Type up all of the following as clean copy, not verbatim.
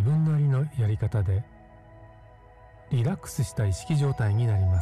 分なりのやり方でリラックスした意識状態になります。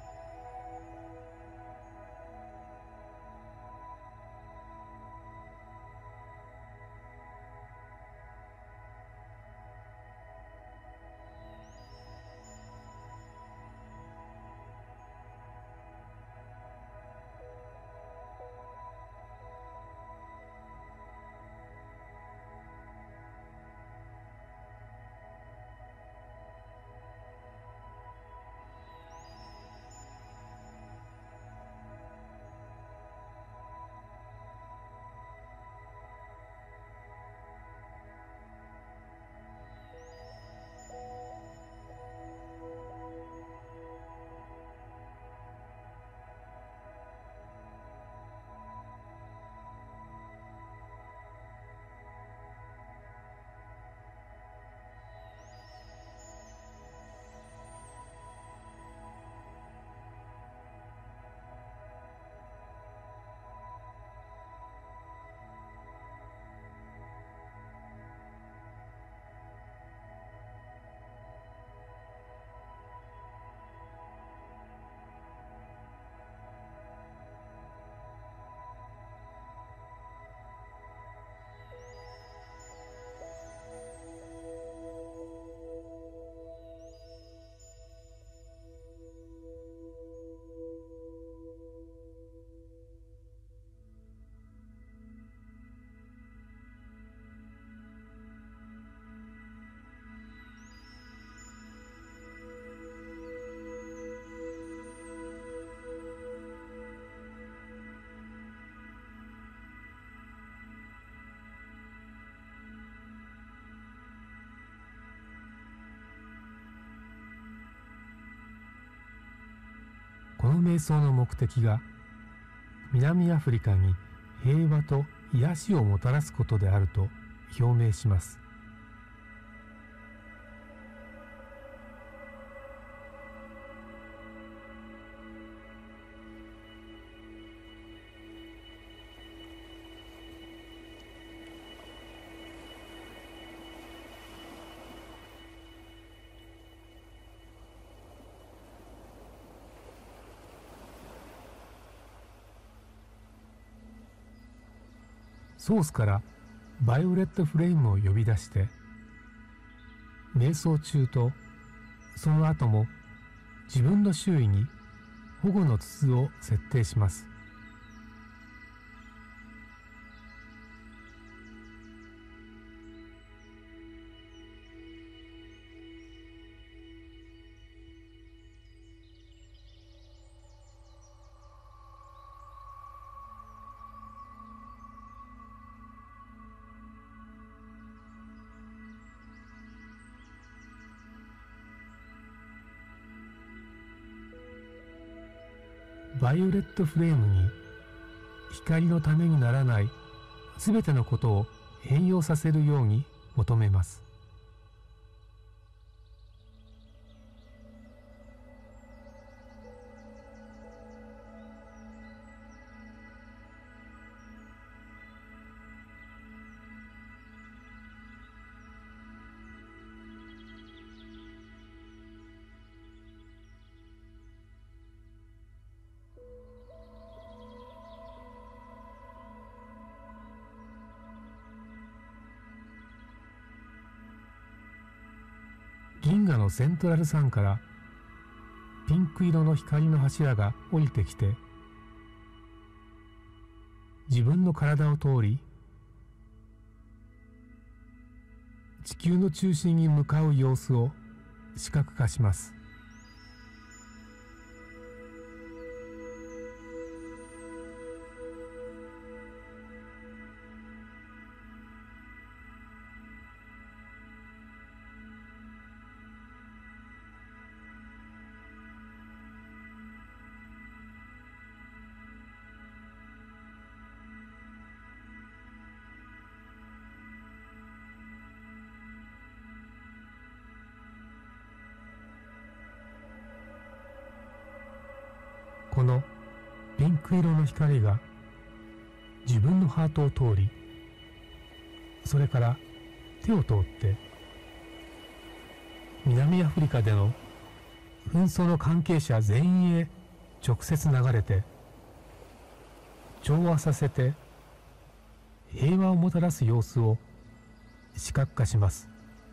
この瞑想の目的が南アフリカに平和と癒しをもたらすことであると表明します。ソースからバイオレットフレームを呼び出して瞑想中とその後も自分の周囲に保護の筒を設定します。バイオレットフレームに光のためにならないすべてのことを変容させるように求めます。銀河のセントラルサンからピンク色の光の柱が降りてきて自分の体を通り地球の中心に向かう様子を視覚化します。このピンク色の光が自分のハートを通り、それから手を通って南アフリカでの紛争の関係者全員へ直接流れて、調和させて平和をもたらす様子を視覚化します。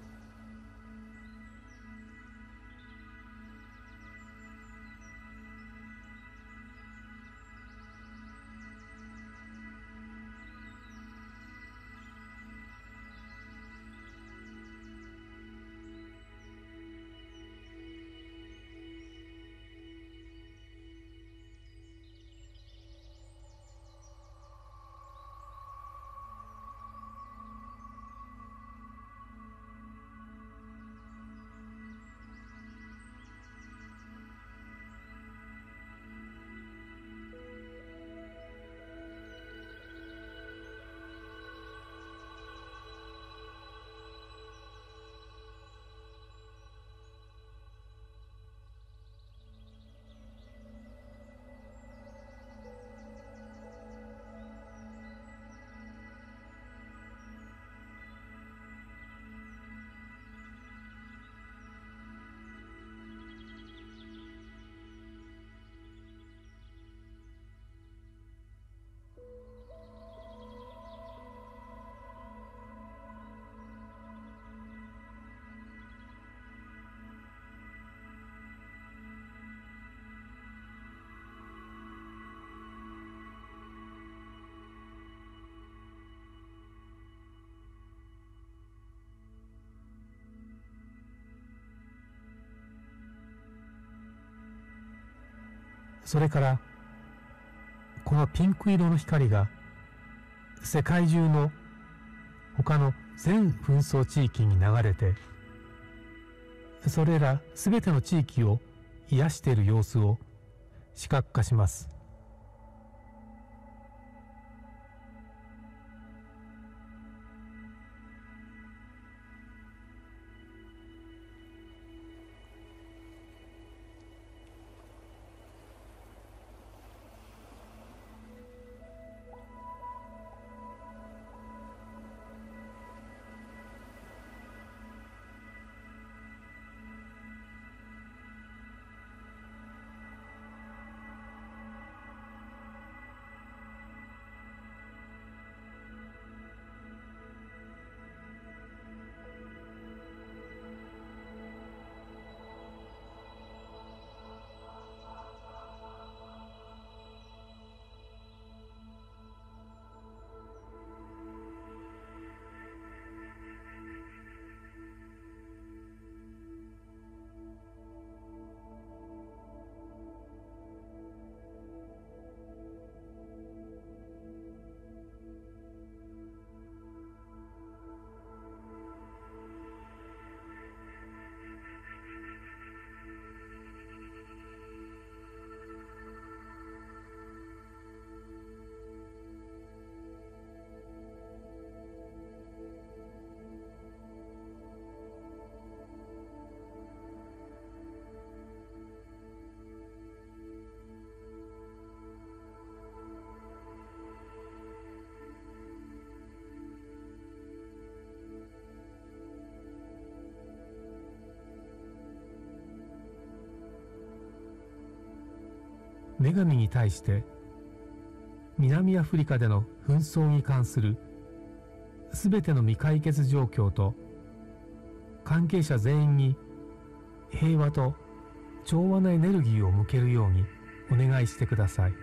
それからこのピンク色の光が世界中の他の全紛争地域に流れて、それらすべての地域を癒している様子を視覚化します。女神に対して南アフリカでの紛争に関するすべての未解決状況と関係者全員に平和と調和なエネルギーを向けるようにお願いしてください。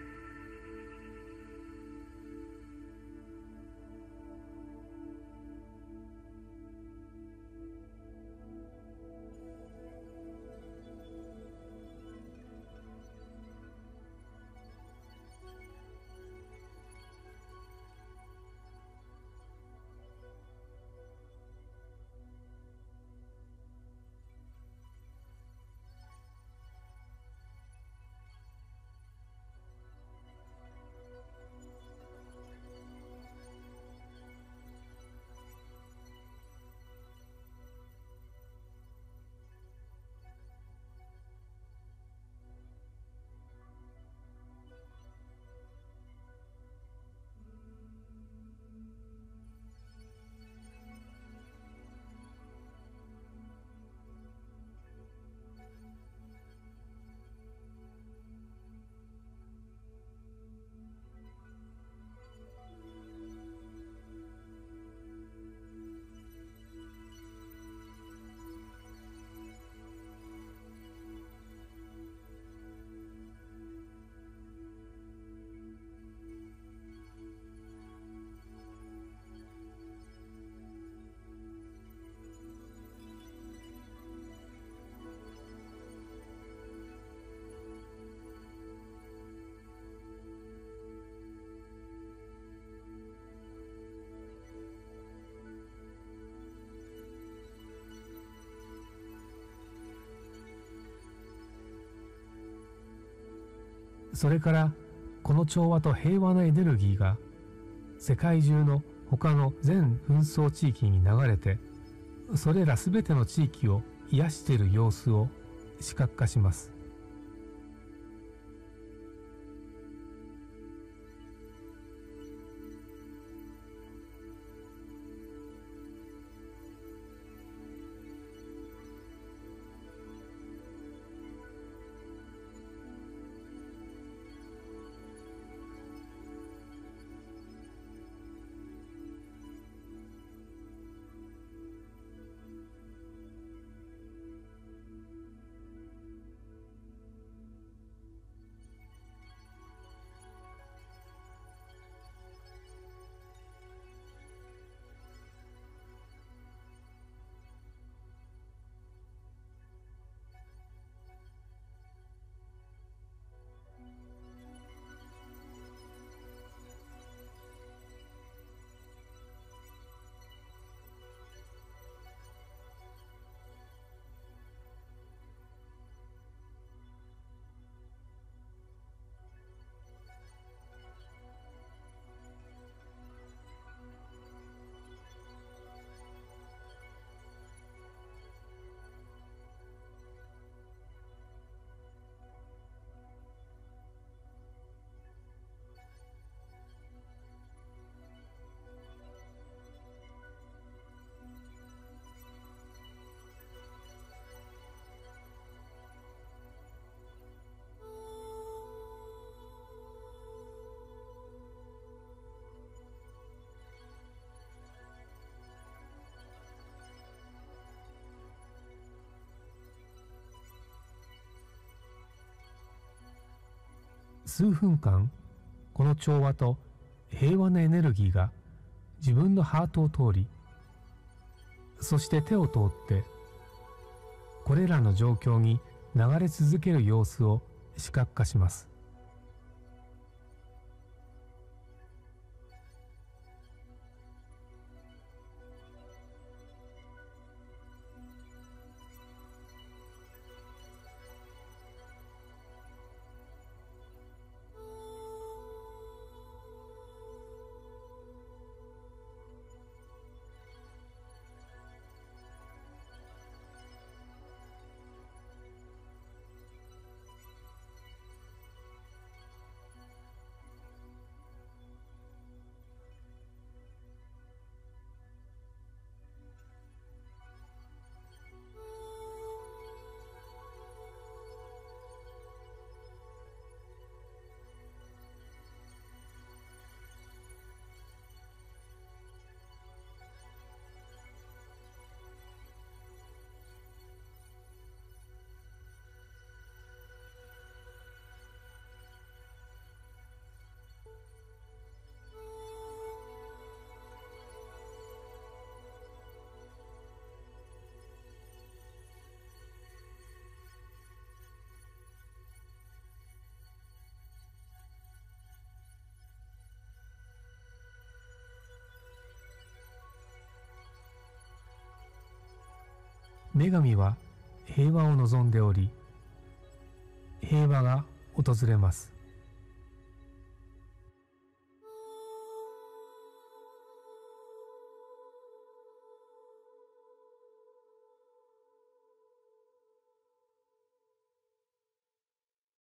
それからこの調和と平和のエネルギーが世界中の他の全紛争地域に流れて、それらすべての地域を癒している様子を視覚化します。数分間この調和と平和のエネルギーが自分のハートを通り、そして手を通ってこれらの状況に流れ続ける様子を視覚化します。女神は平和を望んでおり、平和が訪れます。